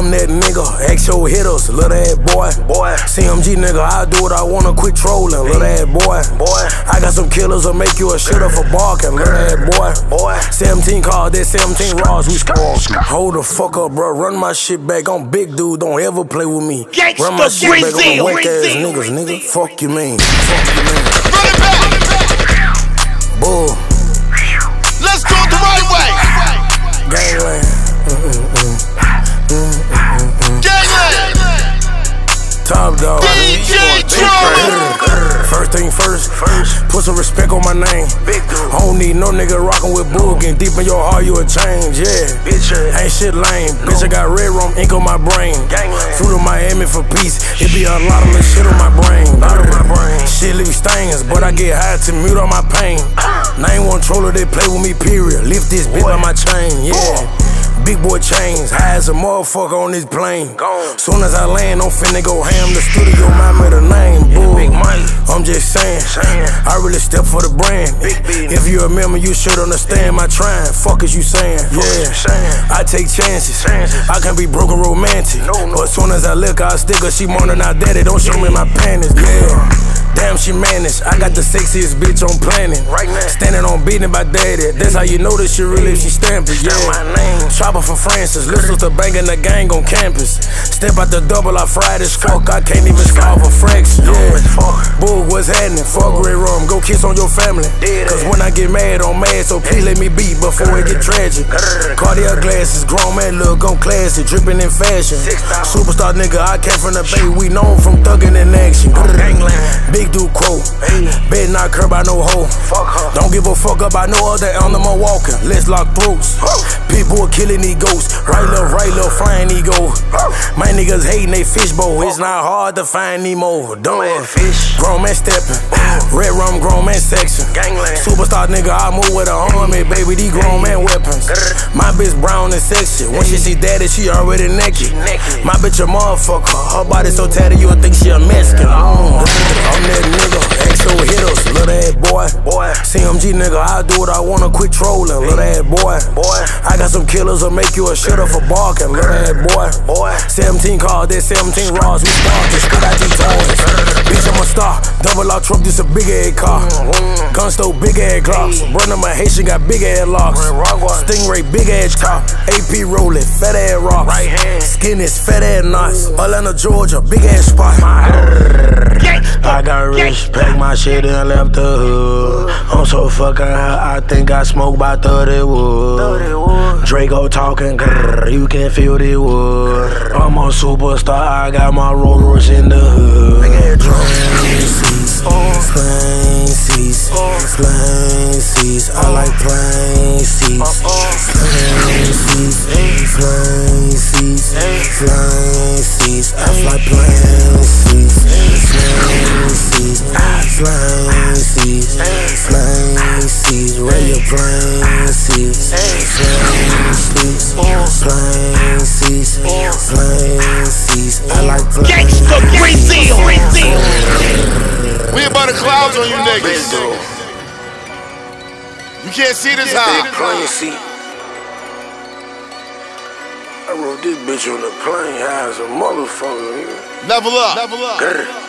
I'm that nigga, ask your hitters, little ass boy. CMG nigga, I do what I wanna, quit trolling, little ass boy. I got some killers that'll make you a shitter for barking, little ass boy. 17 cars, that 17 raws, we score. Hold the fuck up, bro, run my shit back. I'm big dude, don't ever play with me. Run my shit back on the whack ass niggas, nigga. Fuck you mean. Run it back. Bull. Let's do it the right way. Gangland. Gangland. Top dog. DJ Trouble. First thing first, put some respect on my name. I don't need no nigga rockin' with bull. Getting deep in your heart, you a change, yeah. Ain't shit lame. Bitch, I got red rum ink on my brain. Flew to Miami for peace. It be a lot of little shit on my brain. Shit leave stains, but I get high to mute all my pain. Name one troller, they play with me, period. Lift this bitch by my chain, yeah. Big boy chains, high as a motherfucker on this plane. Soon as I land, I'm finna go ham. The studio might made a name, bull. I'm just saying, I really step for the brand. If you remember, you should understand my trying. Fuck is you saying? Yeah, I take chances. I can be broken romantic, but soon as I look, I stick her. She moaning out daddy, don't show me my panties. Yeah. Damn, she managed. I got the sexiest bitch on planet. Standing on beating by daddy. That's how you know that she really, she stamped it, yeah. Chopper for Francis, listen to banging the gang on campus. Step out the double, I fried as fuck. I can't even solve a fraction, yeah. Bull, what's happening? Fuck red rum, go kiss on your family. Cause when I get mad, I'm mad, so please let me be before it get tragic. Cardiac glasses, grown man look, I'm classy, dripping in fashion. Superstar nigga, I came from the Bay, we known from thugging in action. Big dude quote, bet not care about no hoe. Don't give a fuck about no other animal walking. Let's lock throats. People are killing these ghosts. Right, left, flying ego. My niggas hating they fishbowl. It's not hard to find Nemo. Grown man stepping. Red rum, grown man section. Superstar nigga, I move with a army, baby. These grown man weapons. My bitch brown and sexy. When she see daddy, she already naked. My bitch a motherfucker. Her body so tatted, you would think she a Mexican. I'm that nigga, XO hitters, little ass boy. CMG nigga, I do what I wanna, quit trolling, little ass boy. I got some killers that'll make you a shitter for barking, little ass boy. 17 cars, that 17 raws, we started, spit out these toys. Bitch, I'm a star, double lock truck, this a big ass car. Gun stove, big ass glocks. Brother, my Haitian got big ass locks. Stingray, big ass car. AP rolling, fat ass rocks. Skin is fat ass knots. Atlanta, Georgia, big ass spot. I got rich, packed my shit and left the hood. I'm so fucking high, I think I smoked by 30 wood. Draco talking, grrr, you can feel the wood. I'm a superstar, I got my Rollers in the hood. Plain seats, plain seats, I like plain seats. Plain seats, plain seats, plain seats, I fly plain seats. Plain seats, plain seats, where your plain seats. Plain seats, plain seats, plain seats, I like plain seats. Gangsta Brazil. We about the clouds on you niggas. You can't see this high. Plain seat. I rode this bitch on the plane high as a motherfucker. Level up.